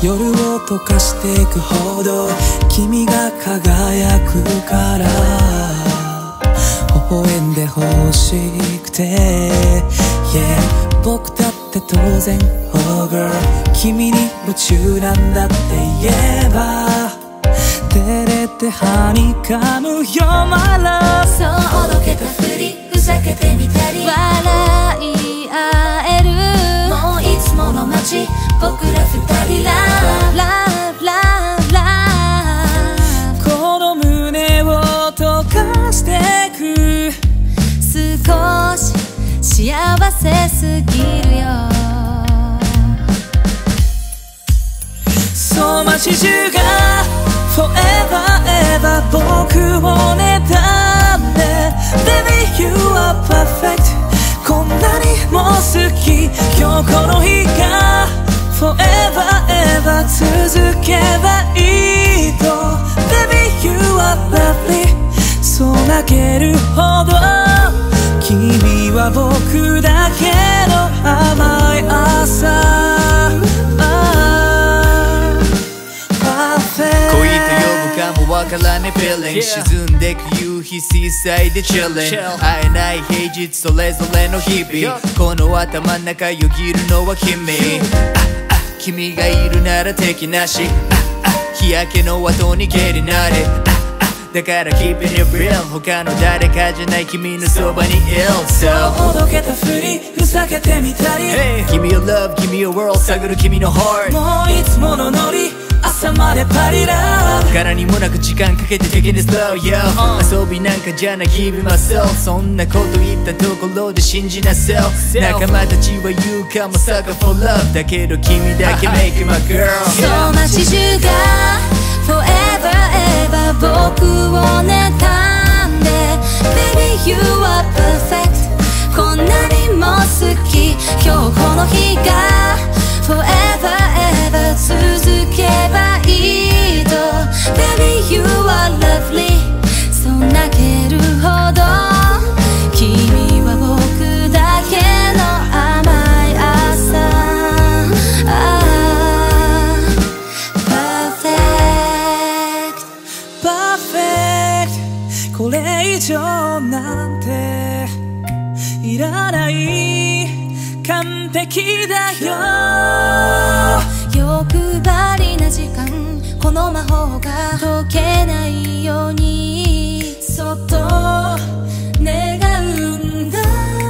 夜を溶かしていくほど君が輝くから微笑んでほしくて、yeah、僕だって当然 Oh girl 君に夢中なんだって言えば照れてはにかむよ My love そうおどけたふりふざけてみたり笑い合えるもういつもの街僕ら二人ラブラブラブラブこの胸を溶かしてく少し幸せすぎるよそう街中が Forever ever 僕を妬んで Baby you are perfect こんなにも好き今日この日が Forever ever 続けばいいと Baby you are lovely そう泣けるほど君は僕だけの甘い朝わからね feeling 沈んでく夕日シーサイで chilling 会えない平日それぞれの日々この頭ん中よぎるのは君君がいるなら敵なし日焼けの後にゲリなれだから keep it real 他の誰かじゃない君のそばにいる So おどけたふりふざけてみたり Hey give me your love give me your world 探る君の heart もういつものノリ朝までパリラブ柄にもなく時間かけて taking it slow yo 遊びなんかじゃない give me myself そんなこと言ったところで信じなさい仲間たちは言うかも sucker for love だけど君だけ make my girl そう街中が forever ever 僕を妬んで Baby you are perfect こんなにも好き今日この日が forever ever 続けばいいと Baby you are lovely そう泣けるほど君は僕だけの甘い朝これ以上なんていらない完璧だよ欲張りな時間この魔法が解けないようにそっと願うんだ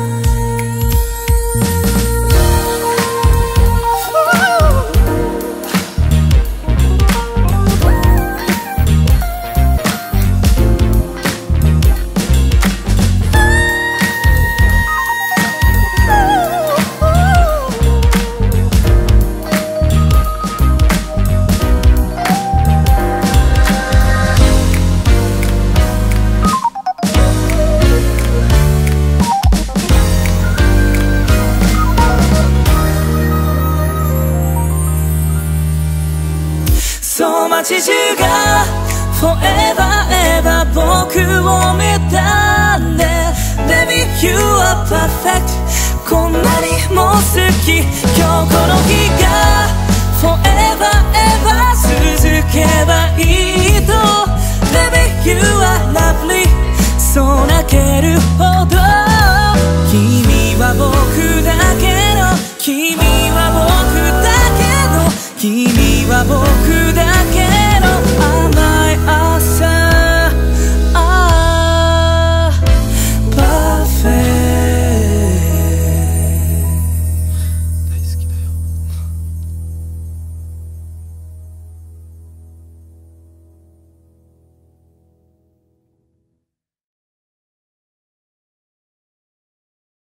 街中が Forever ever 僕を目覚んで Baby you are perfect こんなにも好き今日この日が Forever ever 続けばいいと Baby you are lovely そう泣け